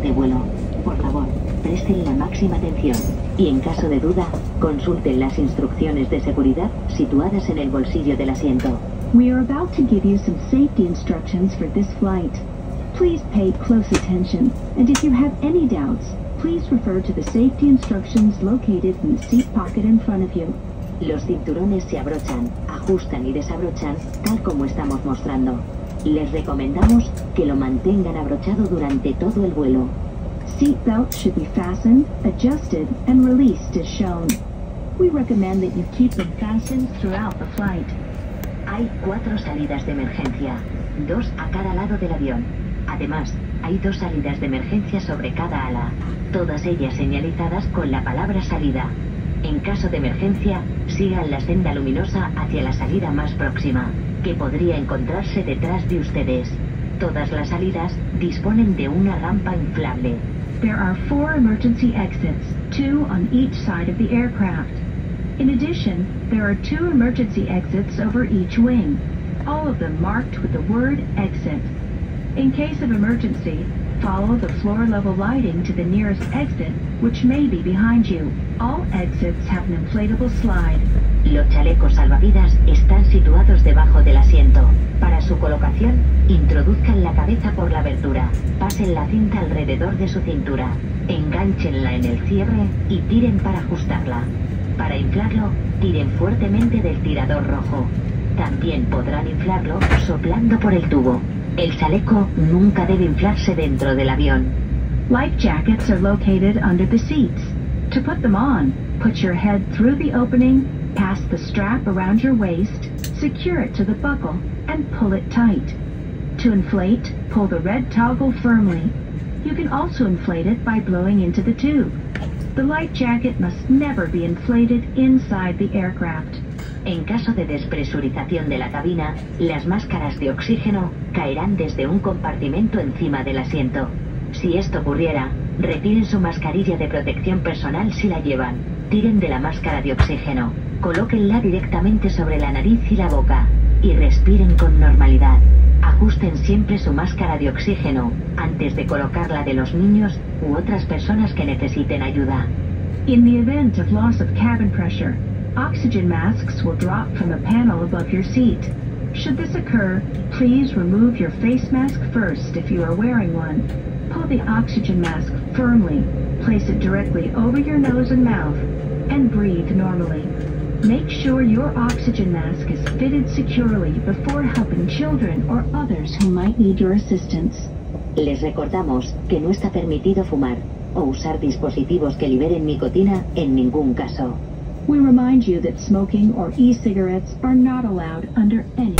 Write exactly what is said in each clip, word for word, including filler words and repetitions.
este vuelo. Por favor, presten la máxima atención y en caso de duda, consulten las instrucciones de seguridad situadas en el bolsillo del asiento. We are about to give you some safety instructions for this flight. Please pay close attention, and if you have any doubts, please refer to the safety instructions located in the seat pocket in front of you. Los cinturones se abrochan, ajustan y desabrochan tal como estamos mostrando. Les recomendamos que lo mantengan abrochado durante todo el vuelo. Seat belts should be fastened, adjusted, and released as shown. We recommend that you keep them fastened throughout the flight. Hay cuatro salidas de emergencia, dos a cada lado del avión. Además, hay dos salidas de emergencia sobre cada ala, todas ellas señalizadas con la palabra salida. En caso de emergencia, sigan la senda luminosa hacia la salida más próxima, que podría encontrarse detrás de ustedes. Todas las salidas disponen de una rampa inflable. There are four emergency exits, two on each side of the aircraft. In addition, there are two emergency exits over each wing, all of them marked with the word exit. In case of emergency, follow the floor-level lighting to the nearest exit, which may be behind you. All exits have an inflatable slide. Los chalecos salvavidas están situados debajo del asiento. Para su colocación, introduzcan la cabeza por la abertura, pasen la cinta alrededor de su cintura, engánchenla en el cierre y tiren para ajustarla. Para inflarlo, tiren fuertemente del tirador rojo. También podrán inflarlo soplando por el tubo. El chaleco nunca debe inflarse dentro del avión. Life jackets are located under the seats. To put them on, put your head through the opening, pass the strap around your waist, secure it to the buckle, and pull it tight. To inflate, pull the red toggle firmly. You can also inflate it by blowing into the tube. The life jacket must never be inflated inside the aircraft. En caso de despresurización de la cabina, las máscaras de oxígeno caerán desde un compartimento encima del asiento. Si esto ocurriera, retiren su mascarilla de protección personal si la llevan. Tiren de la máscara de oxígeno, colóquenla directamente sobre la nariz y la boca, y respiren con normalidad. Ajusten siempre su máscara de oxígeno antes de colocarla de los niños u otras personas que necesiten ayuda. In the event of loss of cabin pressure, oxygen masks will drop from a panel above your seat. Should this occur, please remove your face mask first if you are wearing one. Pull the oxygen mask firmly, place it directly over your nose and mouth, and breathe normally. Make sure your oxygen mask is fitted securely before helping children or others who might need your assistance. Les recordamos que no está permitido fumar o usar dispositivos que liberen nicotina en ningún caso. We remind you that smoking or e-cigarettes are not allowed under any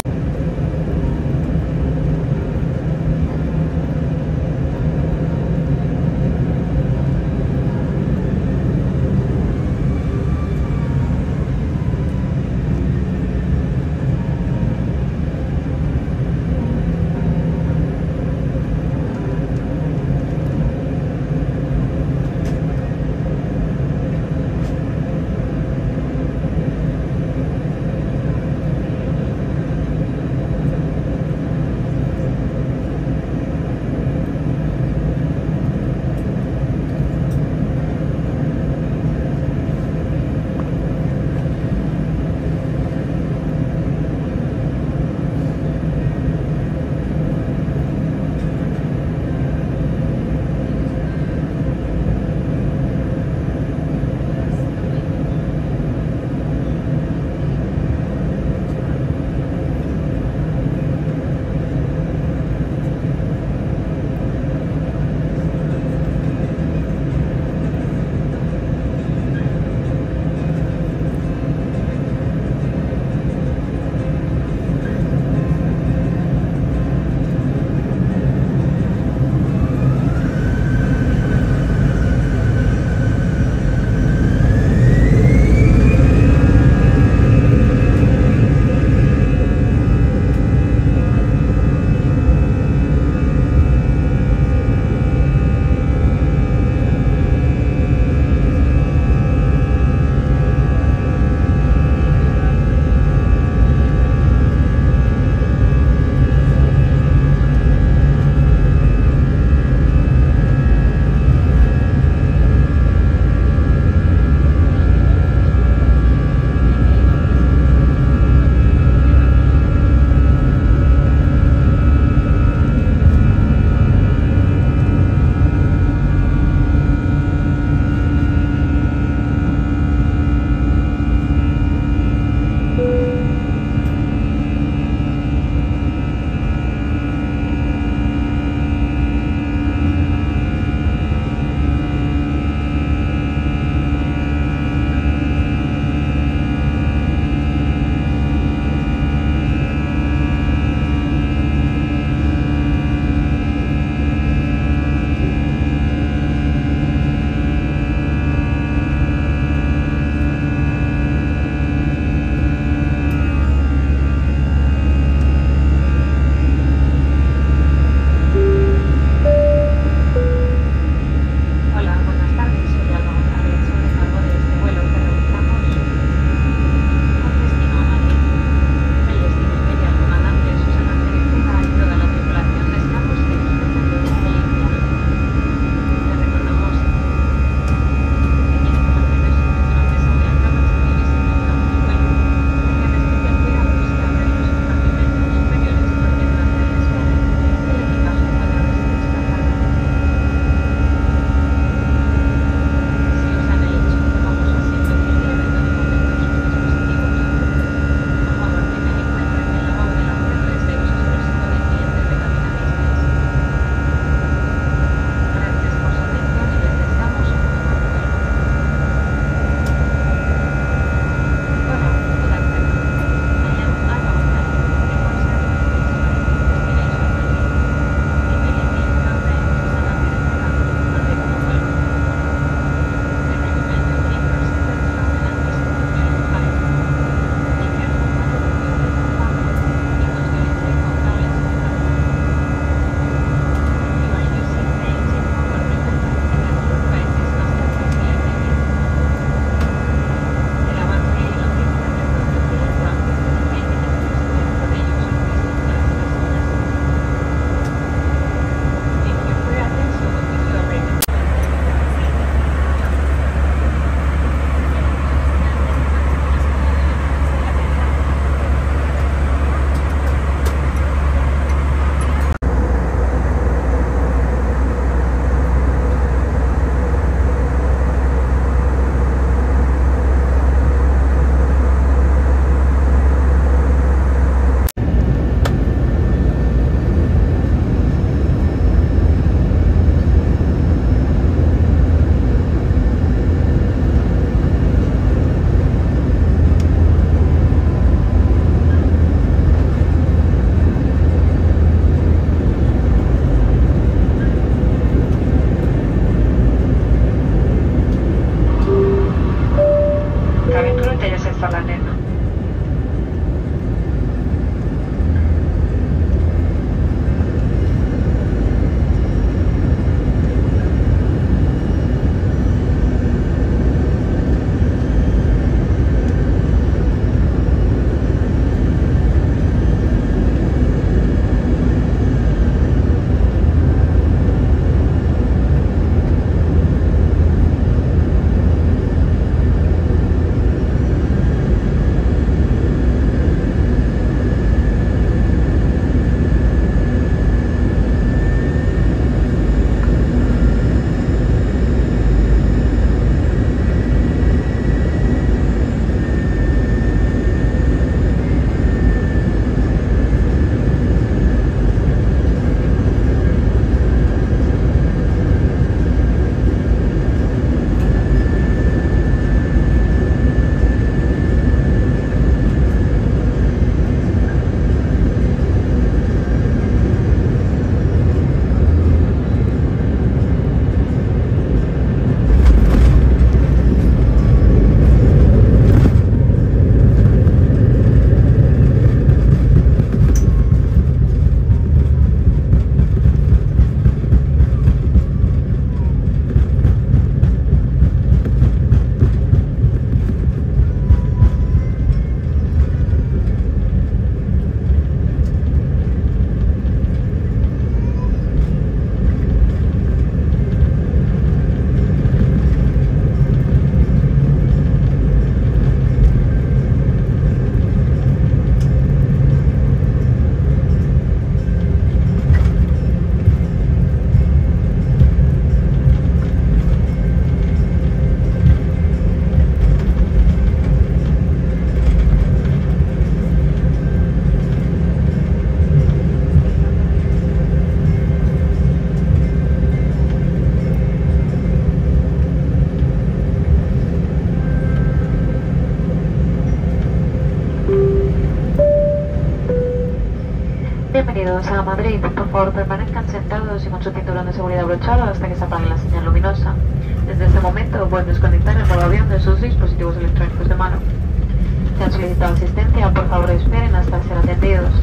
Bienvenidos a Madrid. Por favor, permanezcan sentados y con su cinturón de seguridad abrochado hasta que se apague la señal luminosa. Desde este momento pueden desconectar el modo avión de sus dispositivos electrónicos de mano. Si han solicitado asistencia, por favor esperen hasta ser atendidos.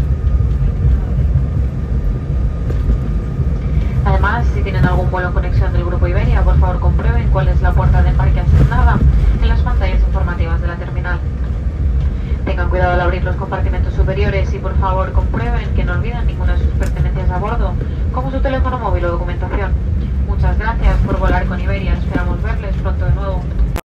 Además, si tienen algún vuelo en conexión del Grupo Iberia, por favor comprueben cuál es la puerta de embarque asignada en las pantallas informativas de la terminal. Tengan cuidado al abrir los compartimentos superiores y por favor comprueben que no olviden ninguna de sus pertenencias a bordo, como su teléfono móvil o documentación.